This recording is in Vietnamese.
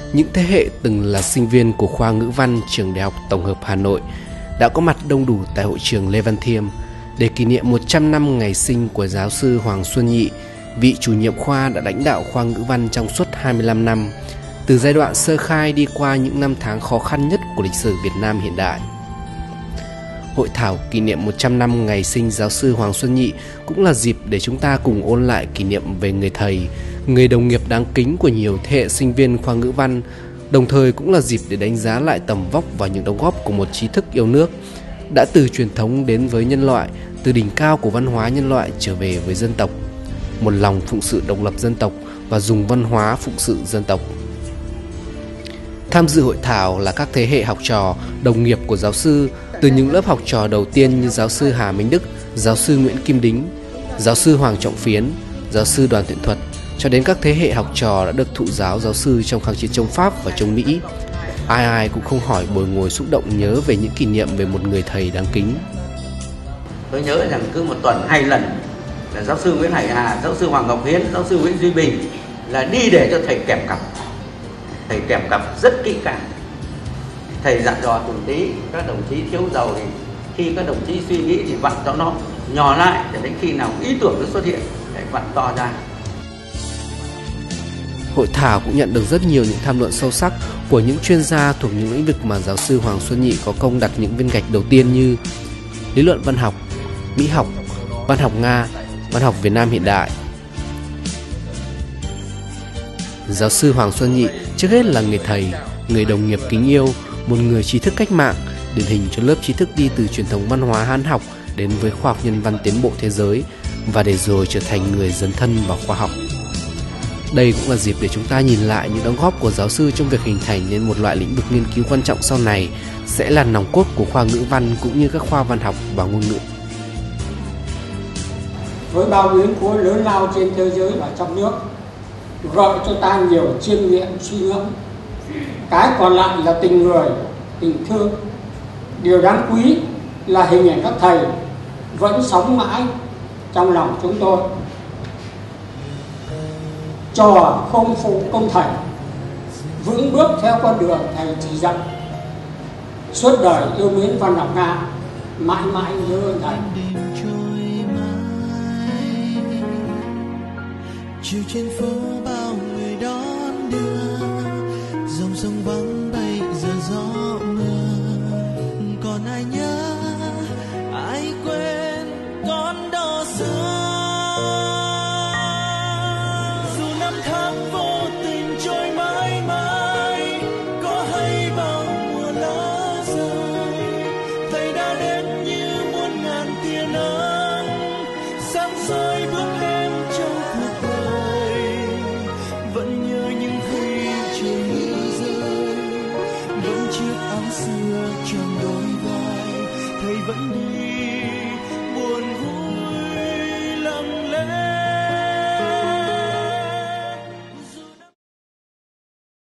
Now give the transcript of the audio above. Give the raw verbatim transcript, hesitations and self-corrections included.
những thế hệ từng là sinh viên của khoa ngữ văn trường Đại học Tổng hợp Hà Nội đã có mặt đông đủ tại hội trường Lê Văn Thiêm để kỷ niệm một trăm năm ngày sinh của giáo sư Hoàng Xuân Nhị, vị chủ nhiệm khoa đã lãnh đạo khoa ngữ văn trong suốt hai mươi lăm năm, từ giai đoạn sơ khai đi qua những năm tháng khó khăn nhất của lịch sử Việt Nam hiện đại. Hội thảo kỷ niệm một trăm năm ngày sinh giáo sư Hoàng Xuân Nhị cũng là dịp để chúng ta cùng ôn lại kỷ niệm về người thầy, người đồng nghiệp đáng kính của nhiều thế hệ sinh viên khoa ngữ văn, đồng thời cũng là dịp để đánh giá lại tầm vóc và những đóng góp của một trí thức yêu nước, đã từ truyền thống đến với nhân loại, từ đỉnh cao của văn hóa nhân loại trở về với dân tộc, một lòng phụng sự độc lập dân tộc và dùng văn hóa phụng sự dân tộc. Tham dự hội thảo là các thế hệ học trò, đồng nghiệp của giáo sư, từ những lớp học trò đầu tiên như giáo sư Hà Minh Đức, giáo sư Nguyễn Kim Đính, giáo sư Hoàng Trọng Phiến, giáo sư Đoàn Thiện Thuật, cho đến các thế hệ học trò đã được thụ giáo giáo sư trong kháng chiến chống Pháp và chống Mỹ. Ai ai cũng không khỏi bồi ngồi xúc động nhớ về những kỷ niệm về một người thầy đáng kính. Tôi nhớ rằng cứ một tuần hai lần là giáo sư Nguyễn Hải Hà, giáo sư Hoàng Ngọc Hiến, giáo sư Nguyễn Duy Bình là đi để cho thầy kèm cặp. Thầy kèm cặp rất kỹ càng. Thầy dặn dò từng tí, các đồng chí thiếu dầu thì khi các đồng chí suy nghĩ thì vặn cho nó nhỏ lại, để đến khi nào ý tưởng nó xuất hiện để vặn to ra. Hội thảo cũng nhận được rất nhiều những tham luận sâu sắc của những chuyên gia thuộc những lĩnh vực mà giáo sư Hoàng Xuân Nhị có công đặt những viên gạch đầu tiên như lý luận văn học, Mỹ học, văn học Nga, văn học Việt Nam hiện đại. Giáo sư Hoàng Xuân Nhị trước hết là người thầy, người đồng nghiệp kính yêu, một người trí thức cách mạng, điển hình cho lớp trí thức đi từ truyền thống văn hóa Hán học đến với khoa học nhân văn tiến bộ thế giới và để rồi trở thành người dấn thân vào khoa học. Đây cũng là dịp để chúng ta nhìn lại những đóng góp của giáo sư trong việc hình thành nên một loại lĩnh vực nghiên cứu quan trọng sau này sẽ là nòng cốt của khoa ngữ văn cũng như các khoa văn học và ngôn ngữ. Với bao biến cố lớn lao trên thế giới và trong nước, gợi cho ta nhiều chiêm nghiệm suy ngẫm. Cái còn lại là tình người, tình thương. Điều đáng quý là hình ảnh các thầy vẫn sống mãi trong lòng chúng tôi. Trò không phụ công thầy, vững bước theo con đường thầy chỉ dẫn, suốt đời yêu mến văn học Nga, mãi mãi nhớ ơn thầy. Chiều trên phố bao người đón đưa, dòng sông vắng bây giờ gió mưa. Còn ai nhớ, ai quên con đò xưa. Dù năm tháng vô tình trôi mãi mãi, có hay bao mùa lá rơi, thầy đã đến như muôn ngàn tia nắng, sáng soi bước em trong cuộc đời. Vẫn nhớ những khi trời mưa rơi, vẫn chiếc áo xưa tròn đôi vai, thầy vẫn đi